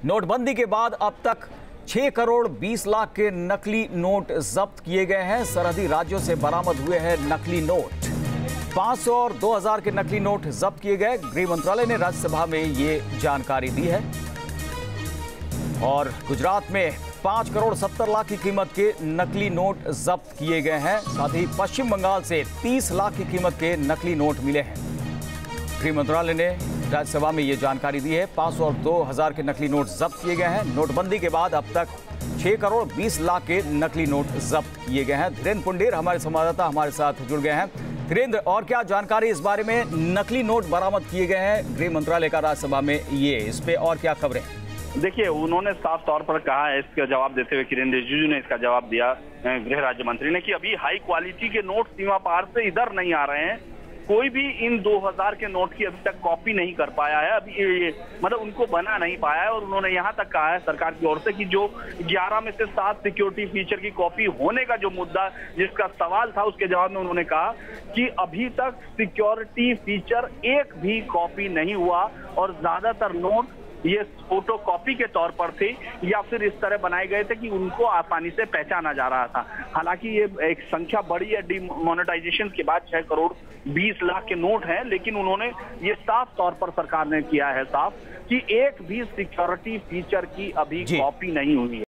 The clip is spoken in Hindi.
नोटबंदी के बाद अब तक 6 करोड़ 20 लाख के नकली नोट जब्त किए गए हैं। सरहदी राज्यों से बरामद हुए हैं नकली नोट। 500 और 2000 के नकली नोट जब्त किए गए। गृह मंत्रालय ने राज्यसभा में ये जानकारी दी है। और गुजरात में 5 करोड़ 70 लाख की कीमत के नकली नोट जब्त किए गए हैं। साथ ही पश्चिम बंगाल से 30 लाख की कीमत के नकली नोट मिले हैं। गृह मंत्रालय ने राज्यसभा में ये जानकारी दी है। 500 और 2000 के नकली नोट जब्त किए गए हैं। नोटबंदी के बाद अब तक 6 करोड़ 20 लाख के नकली नोट जब्त किए गए हैं। धीरेन्द्र पुंडेर हमारे संवाददाता हमारे साथ जुड़ गए हैं। धीरेन्द्र, और क्या जानकारी इस बारे में? नकली नोट बरामद किए गए हैं गृह मंत्रालय का राज्यसभा में, इस पे और क्या खबरें? देखिए, उन्होंने साफ तौर पर कहा है, इसका जवाब देते हुए किरेन रिजिजू ने इसका जवाब दिया गृह राज्य मंत्री ने, कि अभी हाई क्वालिटी के नोट सीमा पार से इधर नहीं आ रहे हैं। कोई भी इन 2000 के नोट की अभी तक कॉपी नहीं कर पाया है। अभी ये मतलब उनको बना नहीं पाया है। और उन्होंने यहाँ तक कहा है सरकार की ओर से कि जो 11 में से 7 सिक्योरिटी फीचर की कॉपी होने का जो मुद्दा, जिसका सवाल था, उसके जवाब में उन्होंने कहा कि अभी तक सिक्योरिटी फीचर एक भी कॉपी नहीं हुआ और ज्यादातर नोट ये फोटो कॉपी के तौर पर थे या फिर इस तरह बनाए गए थे कि उनको आसानी से पहचाना जा रहा था। हालांकि ये एक संख्या बड़ी है, डिमोनेटाइजेशन के बाद 6 करोड़ 20 लाख के नोट हैं, लेकिन उन्होंने ये साफ तौर पर सरकार ने किया है साफ कि एक भी सिक्योरिटी फीचर की अभी कॉपी नहीं हुई है।